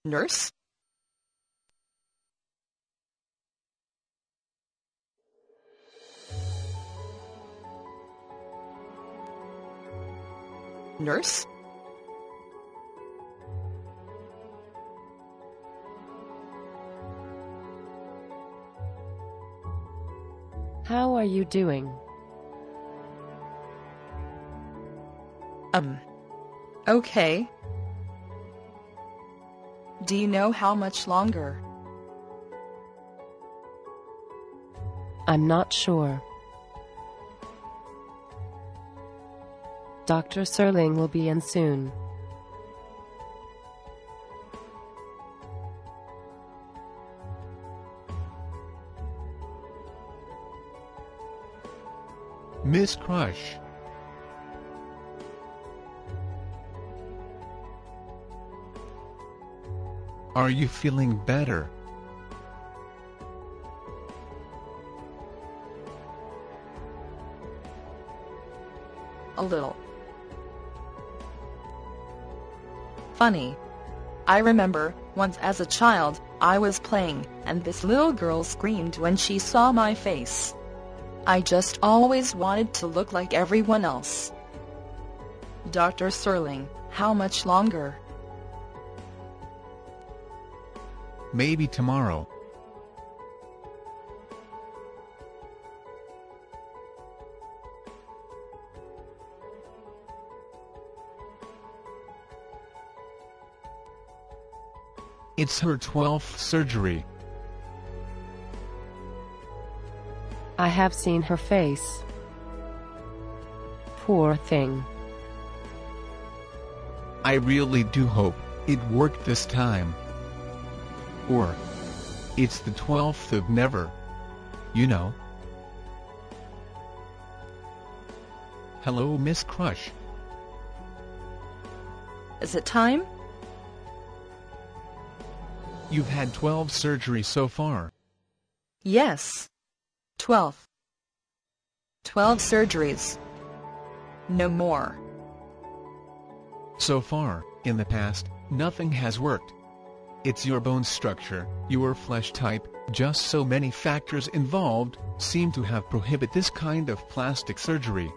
Nurse? Nurse? How are you doing? Okay. Do you know how much longer? I'm not sure. Dr. Serling will be in soon. Miss Crush. Are you feeling better? A little. Funny. I remember, once as a child, I was playing, and this little girl screamed when she saw my face. I just always wanted to look like everyone else. Dr. Serling, how much longer? Maybe tomorrow. It's her 12th surgery. I have seen her face. Poor thing. I really do hope it worked this time. Or it's the 12th of never. You know. Hello, Miss Crush. Is it time? You've had 12 surgeries so far. Yes. 12. 12 surgeries. No more. So far, in the past, nothing has worked. It's your bone structure, your flesh type, just so many factors involved, seem to have prohibited this kind of plastic surgery.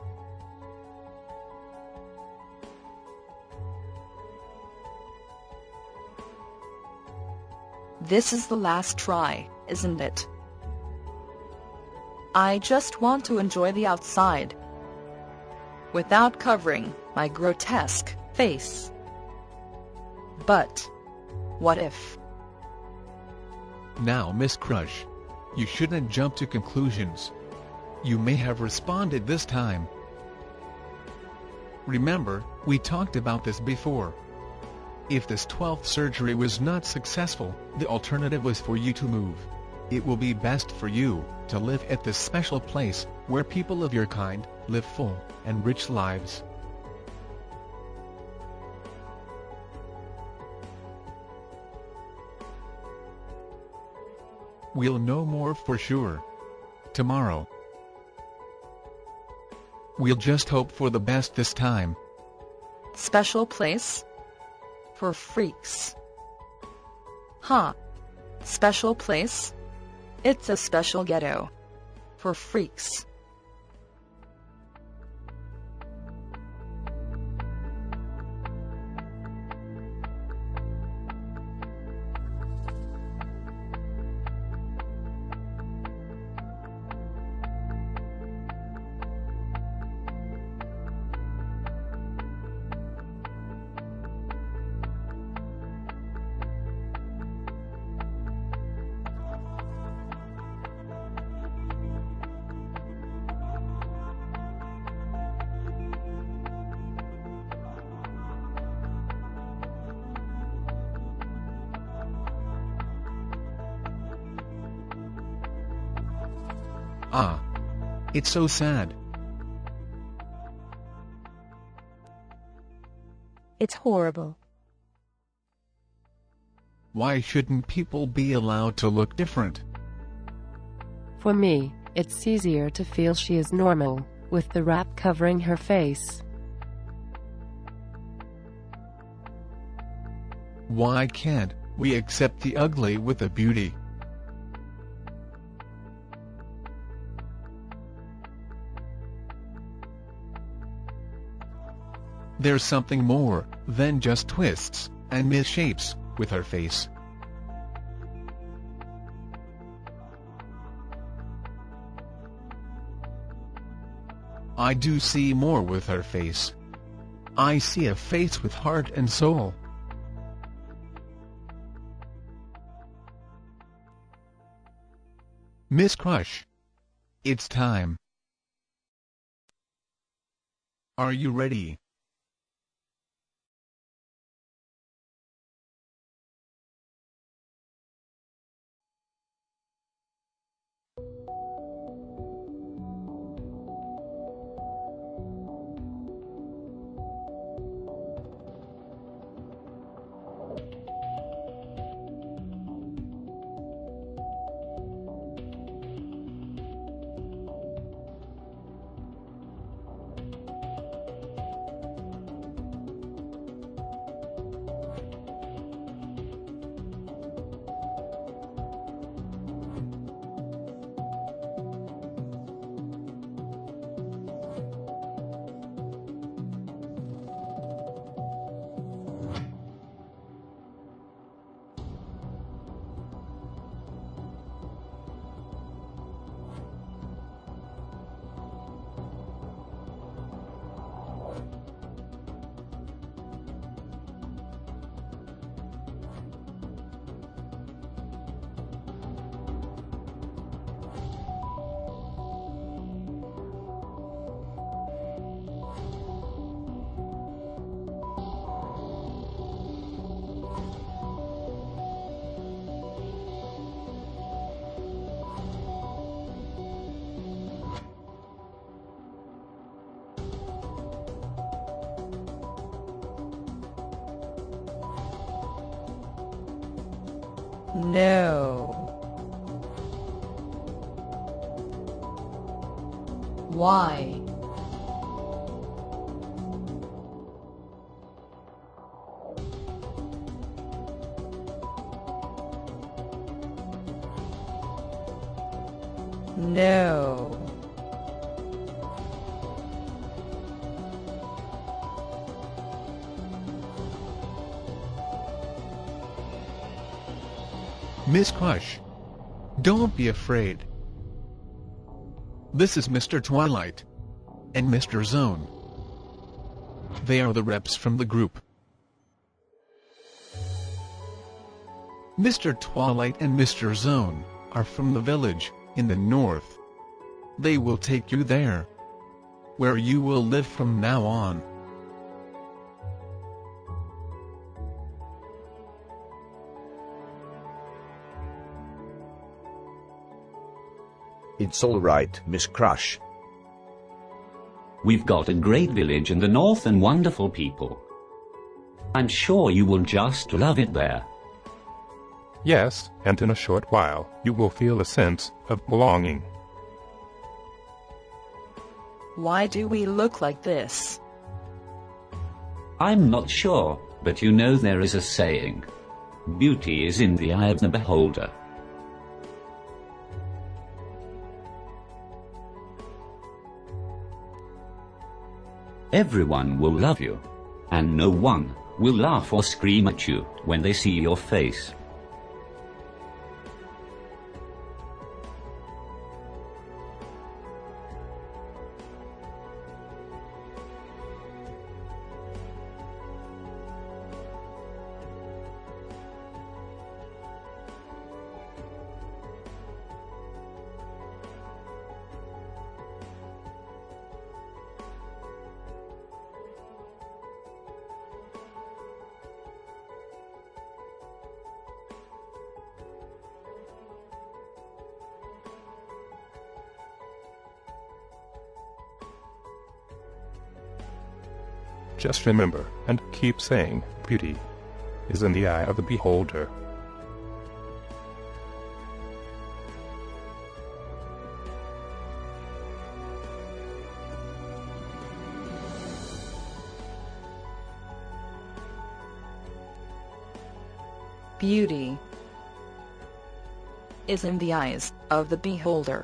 This is the last try, isn't it? I just want to enjoy the outside, without covering my grotesque face. But what if? Now, Miss Crush, you shouldn't jump to conclusions. You may have responded this time. Remember, we talked about this before. If this 12th surgery was not successful, the alternative was for you to move. It will be best for you to live at this special place, where people of your kind live full and rich lives. We'll know more for sure tomorrow. We'll just hope for the best this time. Special place? For freaks. Huh. Special place? It's a special ghetto. For freaks. Ah. It's so sad. It's horrible. Why shouldn't people be allowed to look different? For me, it's easier to feel she is normal, with the wrap covering her face. Why can't we accept the ugly with the beauty? There's something more than just twists and misshapes with her face. I do see more with her face. I see a face with heart and soul. Miss Crush, it's time. Are you ready? No. Why? No. Miss Crush, don't be afraid. This is Mr. Twilight and Mr. Zone. They are the reps from the group. Mr. Twilight and Mr. Zone are from the village in the north. They will take you there, where you will live from now on. It's all right, Miss Crush. We've got a great village in the north and wonderful people. I'm sure you will just love it there. Yes, and in a short while you will feel a sense of belonging. Why do we look like this? I'm not sure, but you know there is a saying. Beauty is in the eye of the beholder. Everyone will love you, and no one will laugh or scream at you when they see your face. Just remember and keep saying, beauty is in the eye of the beholder. Beauty is in the eyes of the beholder.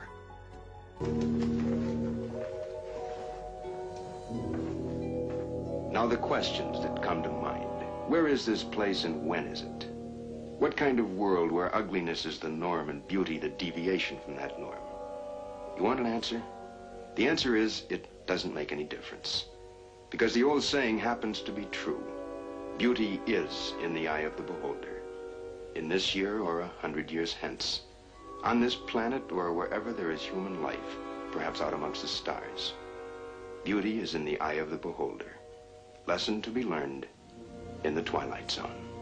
Now the questions that come to mind. Where is this place and when is it? What kind of world where ugliness is the norm and beauty the deviation from that norm? You want an answer? The answer is it doesn't make any difference. Because the old saying happens to be true. Beauty is in the eye of the beholder. In this year or 100 years hence. On this planet or wherever there is human life, perhaps out amongst the stars. Beauty is in the eye of the beholder. Lesson to be learned in the Twilight Zone.